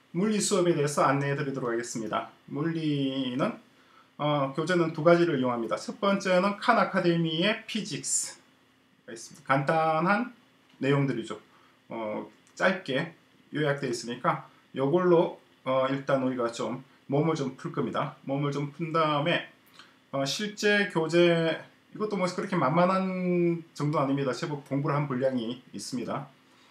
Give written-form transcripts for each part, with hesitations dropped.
물리 수업에 대해서 안내해 드리도록 하겠습니다. 물리는 교재는 두 가지를 이용합니다. 첫 번째는 칸 아카데미의 피직스가 있습니다. 간단한 내용들이죠. 짧게 요약되어 있으니까 이걸로 일단 우리가 좀 몸을 좀 풀 겁니다. 몸을 좀 푼 다음에 실제 교재 이것도 뭐 그렇게 만만한 정도 아닙니다. 제법 공부를 한 분량이 있습니다.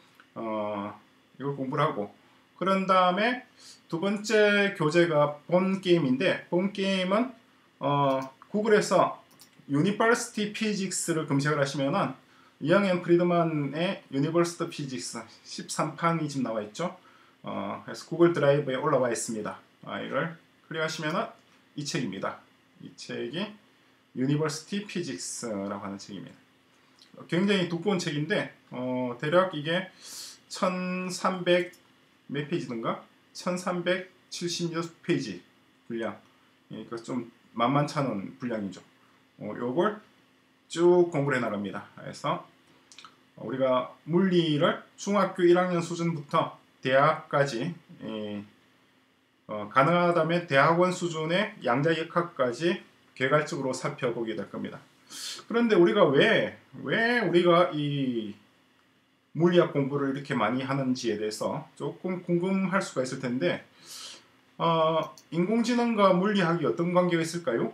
이걸 공부를 하고 그런 다음에 두 번째 교재가 본 게임인데, 본 게임은 구글에서 유니버시티 피직스를 검색을 하시면은 이앙 프리드만의 유니버시티 피직스 13판이 지금 나와 있죠. 그래서 구글 드라이브에 올라와 있습니다. 이걸 클릭하시면은 이 책입니다. 이 책이 유니버시티 피직스라고 하는 책입니다. 굉장히 두꺼운 책인데 대략 이게 1300 몇 페이지든가 1376페이지 분량, 그러니까 좀 만만찮은 분량이죠. 요걸 쭉 공부를 해 나갑니다. 그래서 우리가 물리를 중학교 1학년 수준부터 대학까지 가능하다면 대학원 수준의 양자역학까지 개괄적으로 살펴보게 될 겁니다. 그런데 우리가 왜 우리가 이 물리학 공부를 이렇게 많이 하는지에 대해서 조금 궁금할 수가 있을 텐데, 인공지능과 물리학이 어떤 관계가 있을까요?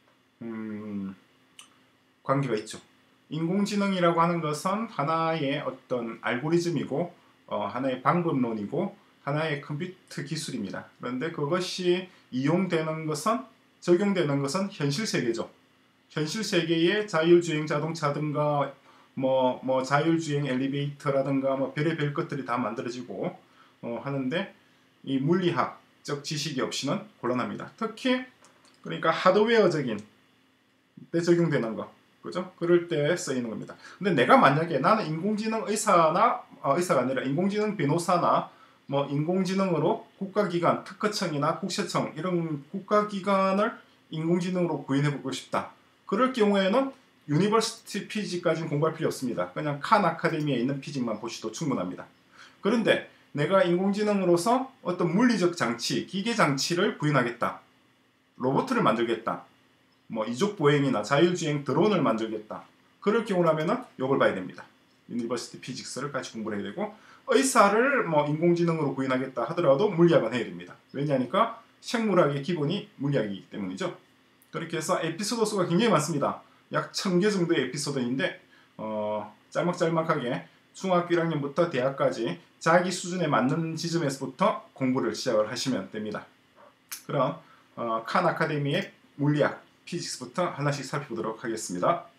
관계가 있죠. 인공지능이라고 하는 것은 하나의 어떤 알고리즘이고 하나의 방법론이고 하나의 컴퓨터 기술입니다. 그런데 그것이 이용되는 것은, 적용되는 것은 현실 세계죠. 현실 세계의 자율주행 자동차든가 뭐 자율주행 엘리베이터라든가 뭐 별의별 것들이 다 만들어지고 하는데, 이 물리학적 지식이 없이는 곤란합니다. 특히 그러니까 하드웨어적인 때 적용되는 거, 그죠? 그럴 때 쓰이는 겁니다. 근데 내가 만약에 나는 인공지능 의사가 아니라 인공지능 변호사나 뭐 인공지능으로 국가기관, 특허청이나 국세청 이런 국가기관을 인공지능으로 구현해보고 싶다. 그럴 경우에는 유니버시티 피직까지는 공부할 필요 없습니다. 그냥 칸 아카데미에 있는 피직만 보셔도 충분합니다. 그런데 내가 인공지능으로서 어떤 물리적 장치, 기계 장치를 구현하겠다. 로봇을 만들겠다. 뭐 이족보행이나 자율주행 드론을 만들겠다. 그럴 경우라면은 이걸 봐야 됩니다. 유니버시티 피직스를 같이 공부를 해야 되고, 의사를 뭐 인공지능으로 구현하겠다 하더라도 물리학은 해야 됩니다. 왜냐하니까 생물학의 기본이 물리학이기 때문이죠. 그렇게 해서 에피소드 수가 굉장히 많습니다. 약 1000개 정도의 에피소드인데 짤막짤막하게 중학교 1학년부터 대학까지 자기 수준에 맞는 지점에서부터 공부를 시작을 하시면 됩니다. 그럼 칸 아카데미의 물리학, 피직스부터 하나씩 살펴보도록 하겠습니다.